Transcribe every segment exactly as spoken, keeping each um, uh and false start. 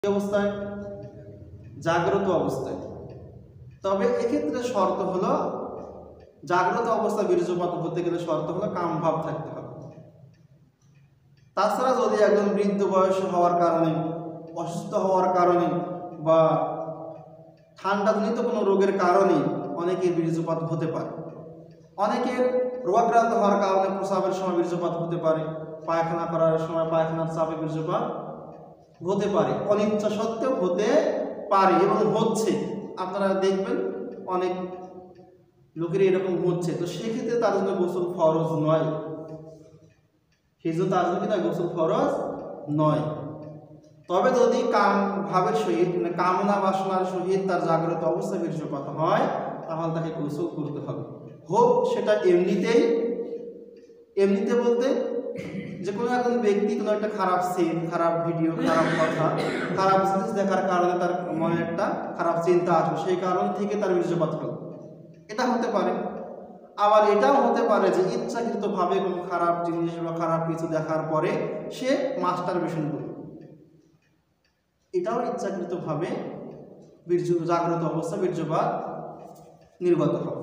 অবস্থায় জাগ্রত অবস্থায়। তবে এক্ষেত্রে শর্ত হলো জাগ্রত অবস্থায় বীর্যপাত হতে গেলে শর্ত হলো কামভাব থাকতে হবে। তাছাড়া যদি একজন বৃদ্ধ বয়স হওয়ার কারণে, অসুস্থ হওয়ার কারণে বা ঠান্ডাজনিত কোনো রোগের কারণে অনেকের বীর্যপাত হতে পারে। অনেকের রোগাক্রান্ত হওয়ার কারণে প্রস্রাবের সময় বীর্যপাত হতে পারে, পায়খানা করার সময় পায়খানার চাপে বীর্যপাত হতে পারে, অনিচ্ছা সত্ত্বেও হতে পারে এবং হচ্ছে। আপনারা দেখবেন অনেক লোকের এরকম হচ্ছে। তো সেক্ষেত্রে তার জন্য গোসল ফরজ নয়, সেই জন্য তার জন্য কিন্তু গোসল ফরজ নয়। তবে যদি কাম ভাবের সহিত মানে কামনা বাসনার সহিত তার জাগ্রত অবস্থায় বীর্যপাত হয় তাহলে তাকে গোসল করতে হবে। হোক সেটা এমনিতেই, এমনিতে বলতে যে কোনো একজন ব্যক্তি কোনো একটা খারাপ সিন, খারাপ ভিডিও, খারাপ কথা, খারাপ জিনিস দেখার কারণে তার মনে একটা খারাপ চিন্তা আসবে, সেই কারণ থেকে তার বীর্যপাত হলো, এটা হতে পারে। আবার এটাও হতে পারে যে ইচ্ছাকৃতভাবে কোনো খারাপ জিনিস বা খারাপ কিছু দেখার পরে সে মাস্টারবেশন করবে, এটাও ইচ্ছাকৃতভাবে বীর্য জাগ্রত অবস্থা বীর্যপাত নির্গত হবে।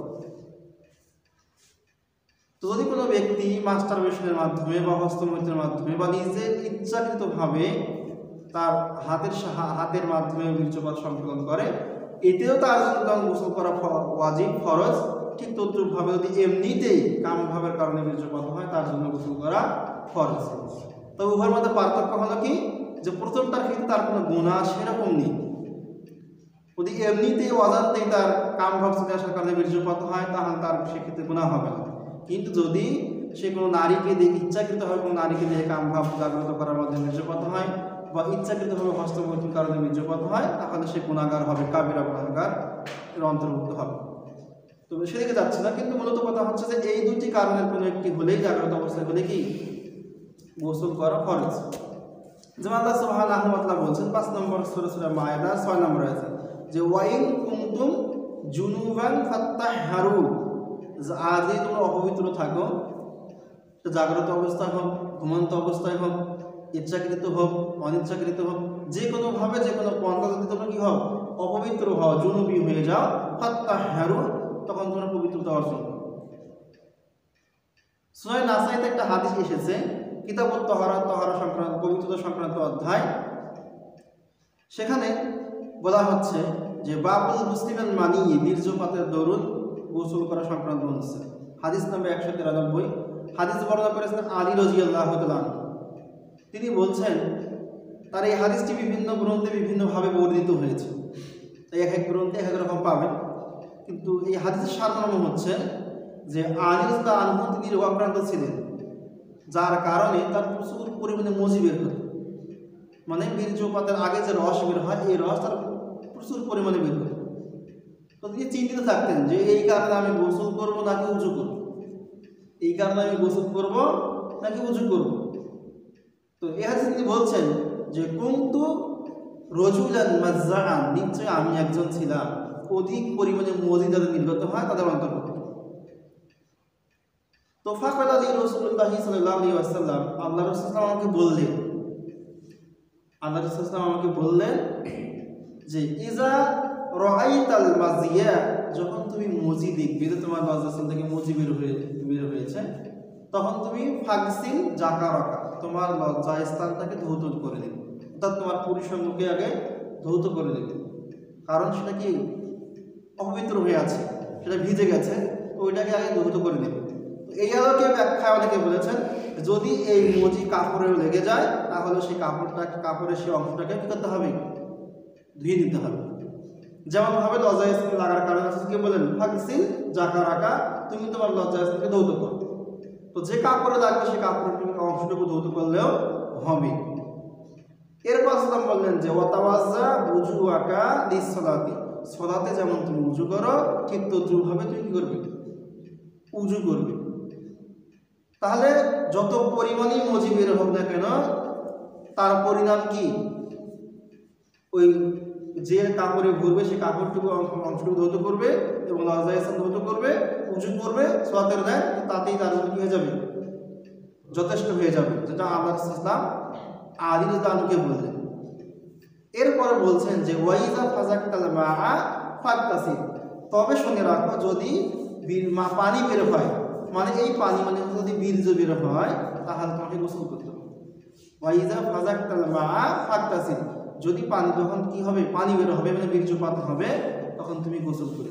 তো যদি কোনো ব্যক্তি মাস্টারবেশনের মাধ্যমে বা হস্তমৈথুনের মাধ্যমে বা নিজের ইচ্ছাকৃতভাবে তার হাতের হাতের মাধ্যমে বীর্যপাত সম্পাদন করে, এতেও তার জন্য গোসল করা ওয়াজিব ফরজ। ঠিক তদ্রূপভাবে যদি এমনিতেই কামভাবের কারণে বীর্যপাত হয় তার জন্য গোসল করা ফরজ। তবে উভয়ের মধ্যে পার্থক্য হলো কি, যে প্রথমটার ক্ষেত্রে তার কোনো গুনাহ সেরকম নেই। যদি এমনিতেই অজান্তেই তার কামভাব চলে আসার কারণে বীর্যপাত হয় তাহলে তার সেক্ষেত্রে গুনাহ হবে না। কিন্তু যদি সে কোনো নারীকে দেখে ইচ্ছাকৃতভাবে কোনো নারীকে দেখে কামভাব জাগ্রত করার মাধ্যমে বীর্যপাত হয় বা ইচ্ছাকৃতভাবে হস্তমৈথুনের কারণে বীর্যপাত হয় তাহলে সে গুনাহগার হবে, কাবিরা গুনাহগার এর অন্তর্ভুক্ত হবে। তবে সেদিকে যাচ্ছে না, কিন্তু মূলত কথা হচ্ছে যে এই দুটি কারণের কোনো একটি হলেই জাগ্রত অবস্থায় হলে কি গোসল করা ফরজ। যেমন আল্লাহ সুবহানাহু ওয়া তাআলা বলছেন পাঁচ নম্বর সূরা সূরা মায়েদা ছয় নম্বর আয়াতে যে ওয়াইন কুনতুম জুনুবান ফাত্তাহহারু, আদি তোমরা অপবিত্র থাকো, জাগ্রত অবস্থায় হোক, ঘুমন্ত অবস্থায় হোক, ইচ্ছাকৃত হোক, অনিচ্ছাকৃত হোক, যে কোনোভাবে যে কোনো পন্থা যদি তোমরা কি হও অপবিত্র হও, জুনুবি হয়ে যাও, ফাত্তাহহারু, তখন তোমরা পবিত্রতা অর্জন করো। সূরা নাসাইতে একটা হাদিস এসেছে, কিতাবুত তাহারা, তাহারা সংক্রান্ত পবিত্রতা সংক্রান্ত অধ্যায়, সেখানে বলা হচ্ছে যে বাবুল মুসলিমের মানি বীর্যপাতের দরুন গোসল করা সংক্রান্ত হচ্ছে। হাদিস নম্বর একশো তিরানব্বই। হাদিস বর্ণনা করেছেন আলী রাদিয়াল্লাহু তাআলা। তিনি বলছেন তার এই হাদিসটি বিভিন্ন গ্রন্থে বিভিন্নভাবে বর্ণিত হয়েছে, তাই এক এক গ্রন্থে এক এক রকম পাবেন। কিন্তু এই হাদিসের সারমর্ম হচ্ছে যে আলী রাদিয়াল্লাহু আনহু তিনি রোগাক্রান্ত ছিলেন, যার কারণে তার প্রচুর পরিমাণে মজি বের হতো, মানে বীর্যপাতের আগে যে রস বের হয় এই রস তার প্রচুর পরিমাণে বের হতো। তো তিনি চিন্তিত থাকতেন যে এই কারণে আমি গোসল করবো নাকি উজু করবো, এই কারণে আমি গোসল করবো নাকি উজু করবো। তো এই হাদিসে তিনি বলছেন যে কুনতু রাজুলান মাজ্জাআন, নিশ্চয় আমি একজন ছিলাম অধিক পরিমাণে মজি যাদের নির্গত হয় তাদের অন্তর্ভুক্ত। তো ফাকাল আলী রাসূলুল্লাহ সাল্লাল্লাহু আলাইহি ওয়াসাল্লাম, আল্লাহ রাসূল সাল্লাল্লাহু আলাইহি ওয়াসাল্লাম আমাকে বললেন আল্লাহ রাসূল সাল্লাল্লাহু আলাইহি ওয়াসাল্লাম আমাকে বললেন যে ইজা রাআইতাল মাজিয়া, যখন তুমি মজি দেখবে যে তোমার লজ্জাস্থান থেকে মজি বের হয়ে বের হয়েছে, তখন তুমি ফাগসিল জাকারাকা, তোমার লজ্জা স্থানটাকে ধৌত করে দেবে, অর্থাৎ তোমার পুরুষাঙ্গকে আগে ধৌত করে দেবে, কারণ সেটা কি অপবিত্র হয়ে আছে, সেটা ভিজে গেছে, ওইটাকে আগে ধৌত করে দেবে। এই আলোকে ব্যাখ্যা অনেকে বলেছেন যদি এই মজি কাপড়ে লেগে যায় তাহলে সেই কাপড়টা কাপড়ের সেই অংশটাকে কি করতে হবে, ধুয়ে দিতে হবে। যেমন ভাবে লজ্জা স্থান লাগার কারণে কি বলেন ফাগসিল জাকারাকা, তুমি তোমার লজ্জা স্থানকে ধৌত করো। তো যে কাপড়ে লাগবে সেই কাপড়ের অংশটুকু ধৌত করলেও হবে। এরপর সাল্লাম বললেন যে ওয়াতাওয়াজ্জা বুজুআকা লিসসালাতি, সালাতে যেমন তুমি উজু করো ঠিক তদ্রূপভাবে তুমি কি করবে, উজু করবে। তাহলে যত পরিমাণই মজি বের হোক না কেন তার পরিণাম কি, ওই যে কাপড়ে ঘুরবে সেই কাপড়টুকু অংশটুকু ধৌত করবে এবং লজ্জা স্থান ধৌত করবে, উজু করবে, সালাতের দেয়, তাতেই তার জন্য কি হয়ে যাবে, যথেষ্ট হয়ে যাবে, যেটা আল্লাহ রাসূল সাল্লাল্লাহু আলাইহি ওয়াসাল্লাম আলী রাদিয়াল্লাহু আনহুকে বললেন। এরপরে বলছেন যে ওয়াইজা ফাজাক্তাল মাআ ফাগতাসিল, তবে শুনে রাখো যদি পানি বের হয়, মানে এই পানি মানে যদি বীর্য বের হয় তাহলে তোমাকে গোসল করতে হবে। ওয়াইজা ফাজাক্তাল মাআ ফাগতাসিল, যদি পানি যখন কি হবে পানি বের হবে মানে বীর্যপাত হবে তখন তুমি গোসল করবে।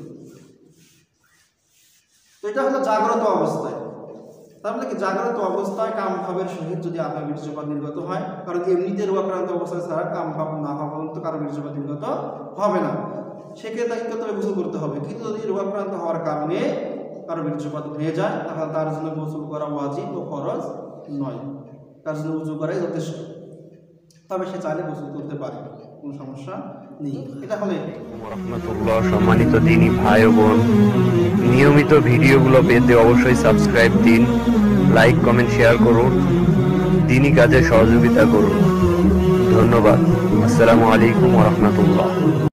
তো এটা হলো জাগ্রত অবস্থায়। তাহলে কি জাগ্রত অবস্থায় কাম ভাবের সহিত যদি আপনার বীর্যপাত নির্গত হয়, কারণ এমনিতে রোগাক্রান্ত অবস্থায় ছাড়া কাম ভাব না হওয়া পর্যন্ত কারো বীর্যপাত নির্গত হবে না, সেক্ষেত্রে কি করতে হবে? গোসল করতে হবে। কিন্তু যদি রোগাক্রান্ত হওয়ার কারণে কারো বীর্যপাত হয়ে যায় তাহলে তার জন্য গোসল করা ওয়াজিব ও ফরজ নয়, তার জন্য উযু করাই যথেষ্ট। তবে সে চাইলে গোসল করতে পারে, কোনো সমস্যা নেই। এটা হলে রাহমাতুল্লাহ। সম্মানিত দ্বীনী ভাই ও বোন, নিয়মিত ভিডিওগুলো পেতে অবশ্যই সাবস্ক্রাইব দিন, লাইক কমেন্ট শেয়ার করুন, দ্বীনী কাজে সহযোগিতা করুন। ধন্যবাদ। আসসালামু আলাইকুম ওয়া রাহমাতুল্লাহ।